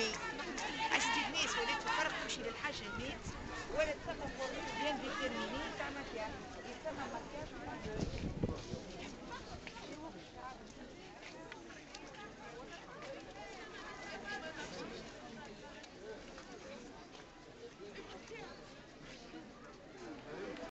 ديتيرميني. عشتي الناس ولات الفرق تمشي للحاجة الناس ولا تسمى بيان ديتيرميني تاع مكياج، يسمى مكياج